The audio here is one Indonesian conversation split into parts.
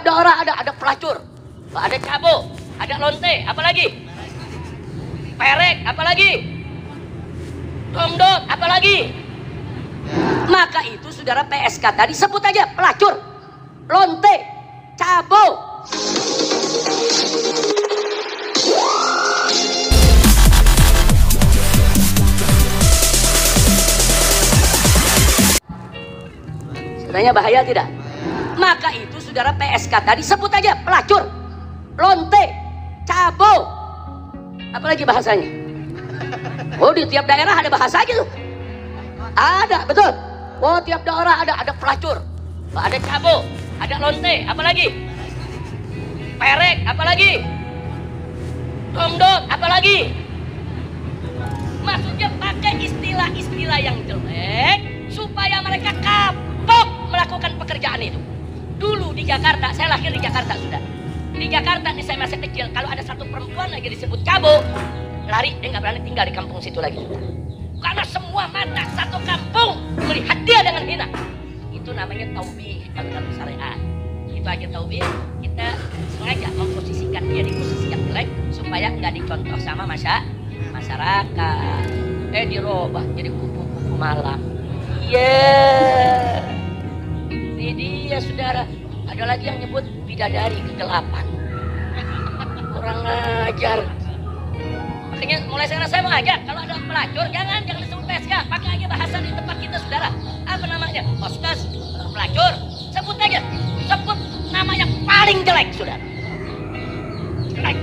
Daerah ada pelacur, ada cabo, ada lonte, apalagi? Perek, apalagi? Dongdot, apalagi? Maka itu saudara PSK tadi sebut aja pelacur, lonte, cabo. Sebenarnya bahaya tidak? Maka itu saudara PSK tadi sebut aja pelacur, lonte, cabo. Apalagi bahasanya? Oh, di tiap daerah ada bahasanya tuh. Ada, betul. Oh, tiap daerah ada pelacur, ada cabo, ada lonte, apalagi? Perek, apalagi? Dongdot, apalagi? Maksudnya pakai istilah-istilah yang jelek supaya mereka kapok melakukan pekerjaan itu. Dulu di Jakarta, saya lahir di Jakarta sudah. Di Jakarta nih saya masih kecil, kalau ada satu perempuan lagi disebut cabo, lari, dia nggak berani tinggal di kampung situ lagi sudah. Karena semua mata satu kampung melihat dia dengan hina. Itu namanya taubih dalam syariat. Itu aja taubih, kita sengaja memposisikan dia di posisi yang jelek supaya nggak dicontoh sama masyarakat. Dirubah jadi kupu-kupu malam. Iya. Ini dia saudara. Ada lagi yang nyebut bidadari kegelapan. Kurang ajar. Makanya mulai sekarang saya mengajak, kalau ada pelacur jangan disebut PSK, pakai aja bahasa di tempat kita saudara. Apa namanya? Hostes, pelacur, sebut aja. Sebut nama yang paling jelek saudara. Jelek.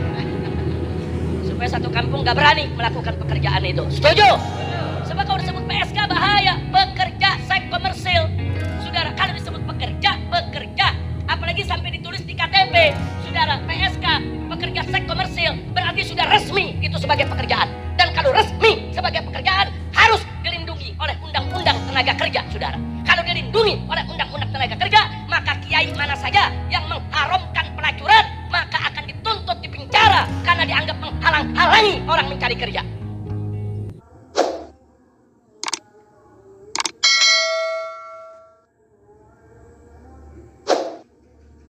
Supaya satu kampung gak berani melakukan pekerjaan itu. Setuju? Sebab kalau disebut PSK bahaya, pekerja seks komersil. Saudara, kalau disebut bekerja, apalagi sampai ditulis di KTP, saudara, PSK, pekerja seks komersil, berarti sudah resmi itu sebagai pekerjaan. Dan kalau resmi sebagai pekerjaan, harus dilindungi oleh Undang-Undang Tenaga Kerja, saudara. Kalau dilindungi oleh Undang-Undang Tenaga Kerja, maka kiai mana saja yang mengharamkan pelacuran, maka akan dituntut di penjara karena dianggap menghalang-halangi orang mencari kerja.